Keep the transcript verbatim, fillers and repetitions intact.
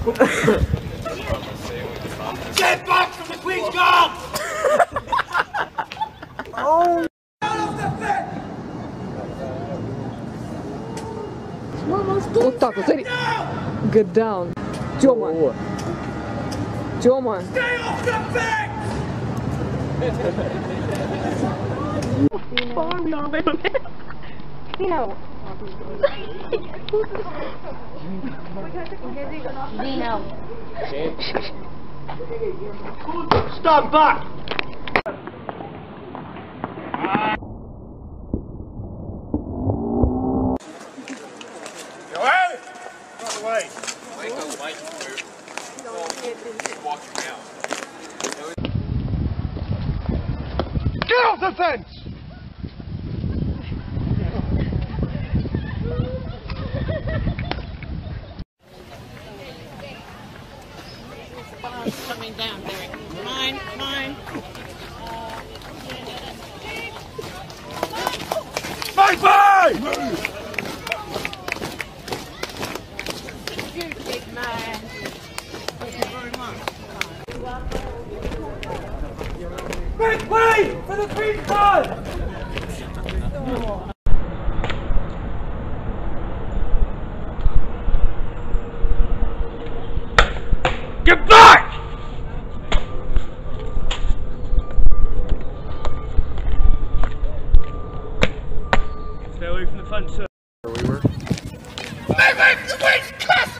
Get back from the Queen's Guard! Oh! Вот так вот, смотри. Get down. Тёма. Тёма. Stay off the back! Dino. Dino. Stand back! Go out! Not away. Make a light move. Walking out. Get off the fence! Coming down, Derek. Mine, mine. Bye bye! You big man. Thank you very much. Make way for the Queen's Guard! Get back! Stay away from the fence, sir. Where we were? Make way for the Queen's Castle!